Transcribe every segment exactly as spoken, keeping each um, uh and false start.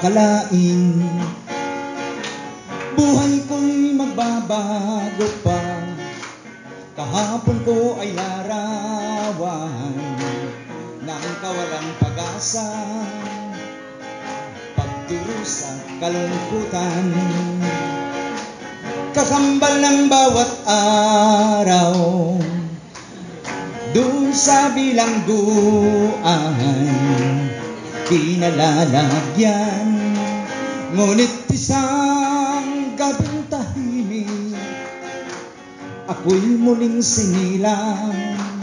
akalain buhay ko'y magbabago pa. Kahapon ko ay larawan ng kawalang pag-asa, pagdurusa, kalungkutan, kakambal ng bawat araw. Doon sa bilangguan, di nalalagyan, ngunit isang gabing tahimik, ako'y muling sinilang.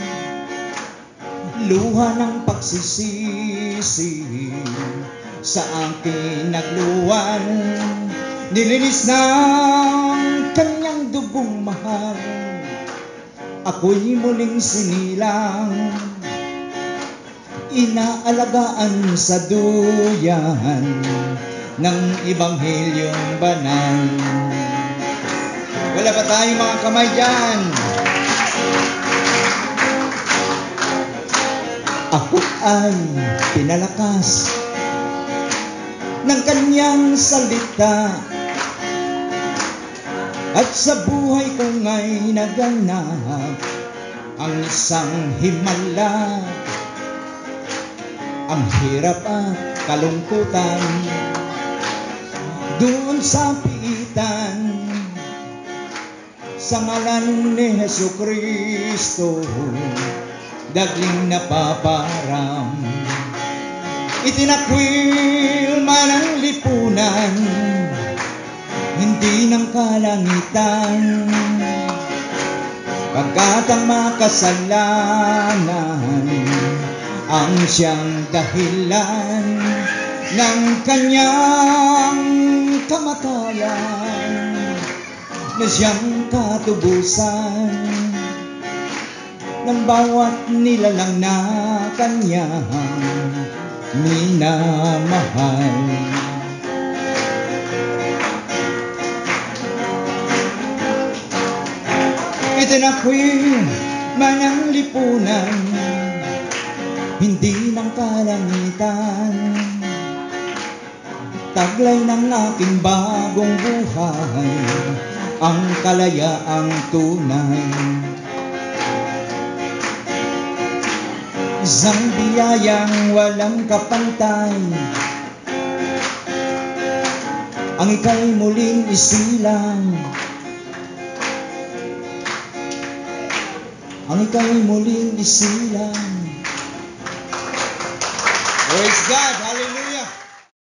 Luha ng pagsisisi sa aking nagluwan, nilinis ng kanyang dugong mahal, ako'y muling sinilang. Inaalagaan sa duyan ng Ibanghelyong banal. Wala pa tayong mga kamay dyan. Ako ay pinalakas ng kanyang salita, at sa buhay ko nga'y naganap ang isang himala. Ang hirap at kalungkutan doon sa piitan, sa ngalan ni Jesucristo dagling napaparam. Itinakwil man ang lipunan, hindi ng kalangitan, pagkat ang makasalanan ang siyang dahilan ng kanyang kamatayan, na siyang katubusan ng bawat nilalang na kanyang minamahal. Itinakwil man ang lipunan, hindi ng kalangitan, taglay ng aking bagong buhay, ang kalayaang tunay. Isang biyayang walang kapantay, ang ika'y muling isilang, ang ika'y muling isilang. Praise God!